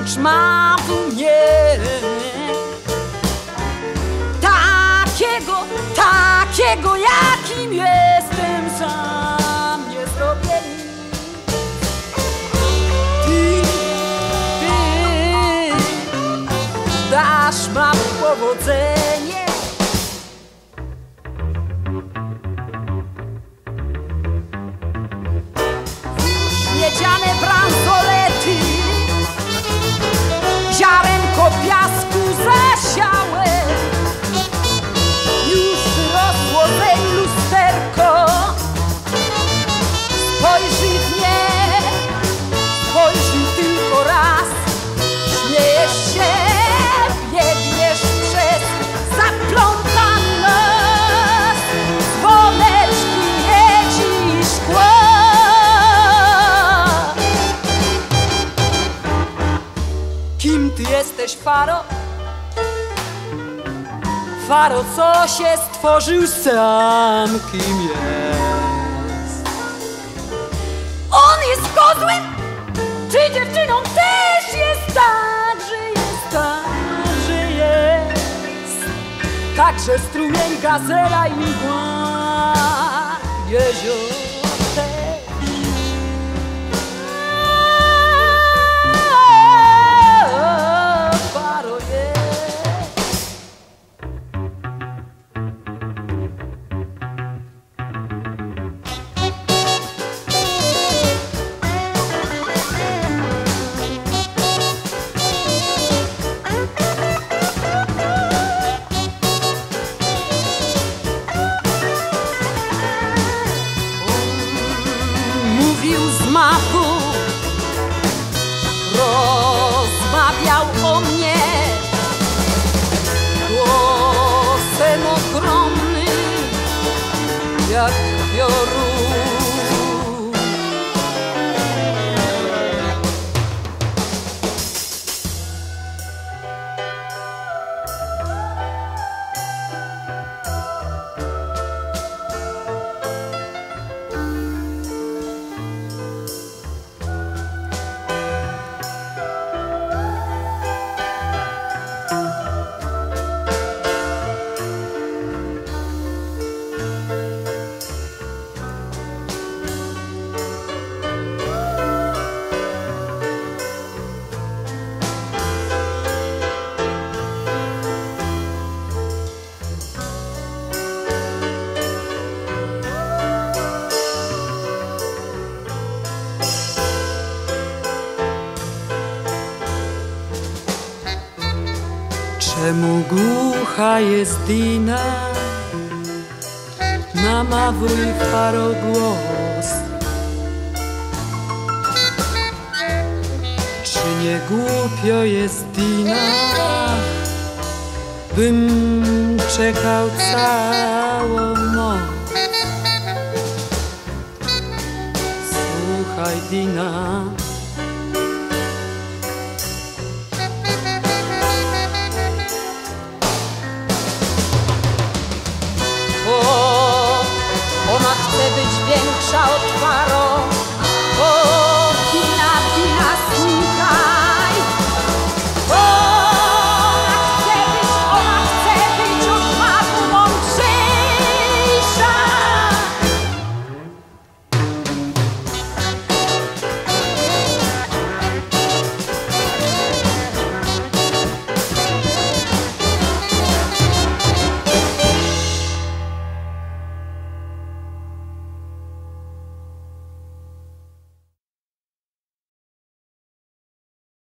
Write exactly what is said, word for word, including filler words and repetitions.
klucz ma w mnie. Takiego, takiego jakim jestem sam nie zrobię nic. Ty, ty dasz mam powodzenie. Miedziane bransolety ziarenko piasku zasiałem. Już wyrosło zeń lusterko. Spojrzyj w nie, spojrzyj tylko raz. Śmiejesz się, biegniesz przez zaplątany las. Dzwoneczki, miedzi i szkła. Kim ty jesteś, Faro? Faro, co się stworzył sam, kim jest? On jest kozłem? Czy dziewczyną też jest tak, że jest tak, że jest? Także strumień, gazela i mgła, jezioro też. Faro jest. Mówił z machu, rozmawiał o mnie głosem ogromnym jak piorun. Czemu głucha jest Dina? Namawuj, Faro, głos. Czy nie głupio jest Dina? Bym czekał całą noc. Słuchaj, Dina,